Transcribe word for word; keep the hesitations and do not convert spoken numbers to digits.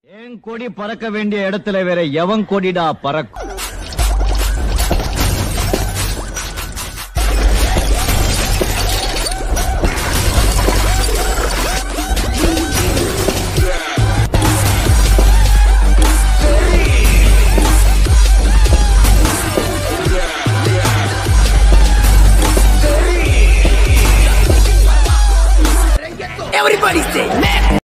என் கொடி பறக்க வேண்டிய இடத்துல வேற எவன் கொடிடா பறக்கும்? Everybody say